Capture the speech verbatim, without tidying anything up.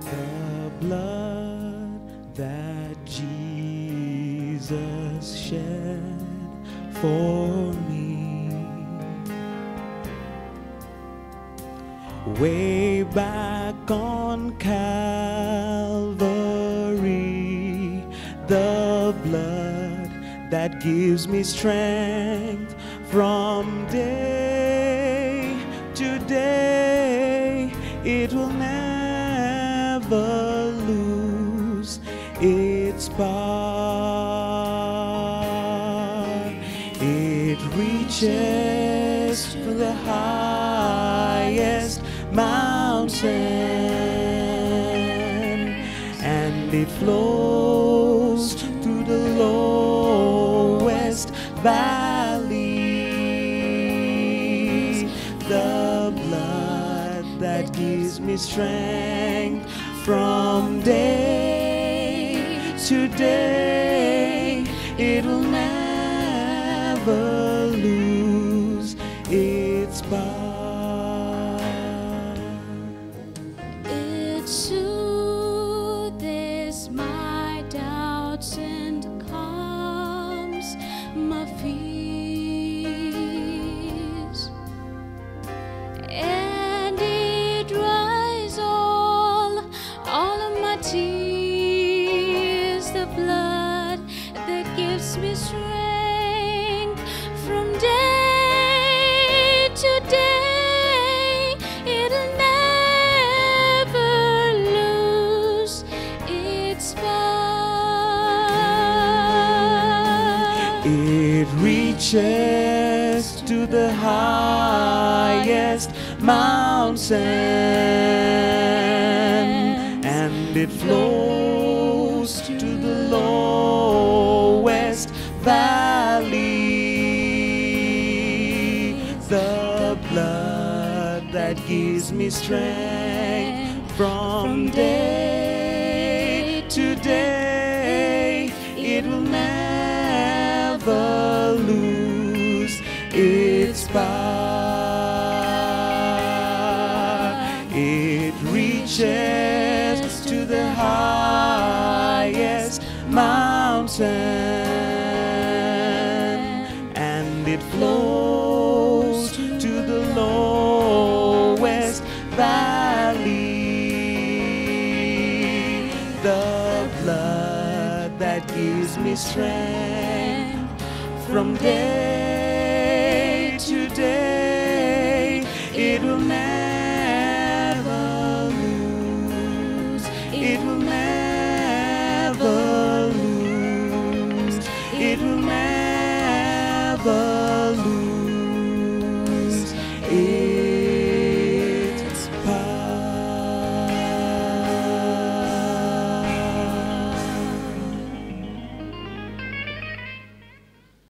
The blood that Jesus shed for me, way back on Calvary, the blood that gives me strength from day to day. It will never lose its power. It reaches to the highest mountain, and it flows through the lowest valley. The blood that gives me strength from day to day, it will never lose its power. It soothes my doubts and calms my fears, and it dries all, all of my tears. The blood that gives me strength from day to day, it'll never lose its power. It reaches to the highest mountain, and it flows to the lowest valley. The blood that gives me strength from day to day, it will never lose its power. It reaches to the highest mountain, and it flows to the lowest valley. The blood that gives me strength from day to day, it will never lose, it will never